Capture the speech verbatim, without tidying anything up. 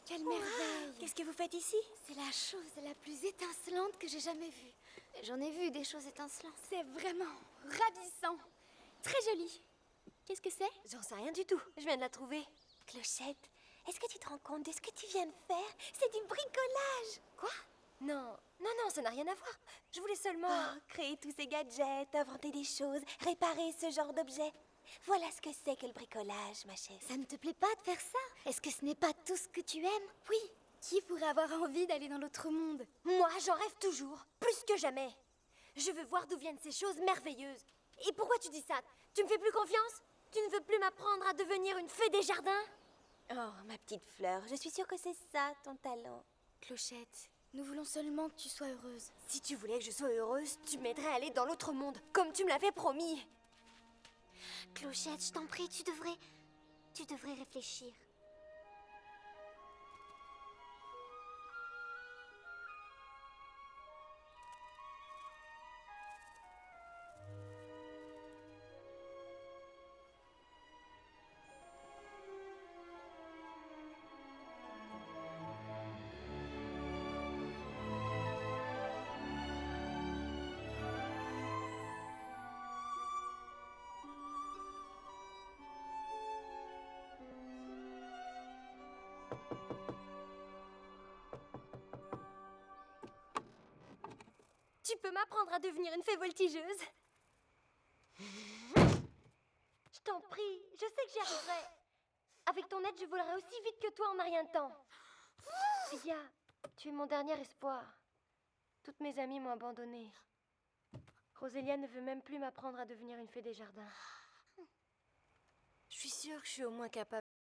Quelle merveille! Qu'est-ce que vous faites ici? C'est la chose la plus étincelante que j'ai jamais vue. J'en ai vu des choses étincelantes. C'est vraiment ravissant. Très joli. Qu'est-ce que c'est? J'en sais rien du tout. Je viens de la trouver. Clochette, est-ce que tu te rends compte de ce que tu viens de faire? C'est du bricolage. Quoi? Non, non, non, ça n'a rien à voir. Je voulais seulement Ah. créer tous ces gadgets, inventer des choses, réparer ce genre d'objets. Voilà ce que c'est que le bricolage, ma chère. Ça ne te plaît pas de faire ça? Est-ce que ce n'est pas tout ce que tu aimes? Oui. Qui pourrait avoir envie d'aller dans l'autre monde? Moi, j'en rêve toujours, plus que jamais. Je veux voir d'où viennent ces choses merveilleuses. Et pourquoi tu dis ça? Tu me fais plus confiance? Tu ne veux plus m'apprendre à devenir une fée des jardins? Oh, ma petite fleur, je suis sûre que c'est ça, ton talent. Clochette, nous voulons seulement que tu sois heureuse. Si tu voulais que je sois heureuse, tu m'aiderais à aller dans l'autre monde, comme tu me l'avais promis. Clochette, je t'en prie, tu devrais... Tu devrais réfléchir. Tu peux m'apprendre à devenir une fée voltigeuse? Je t'en prie, je sais que j'y arriverai. Avec ton aide, je volerai aussi vite que toi en un rien de temps. Lydia, tu es mon dernier espoir. Toutes mes amies m'ont abandonnée. Rosélia ne veut même plus m'apprendre à devenir une fée des jardins. Je suis sûre que je suis au moins capable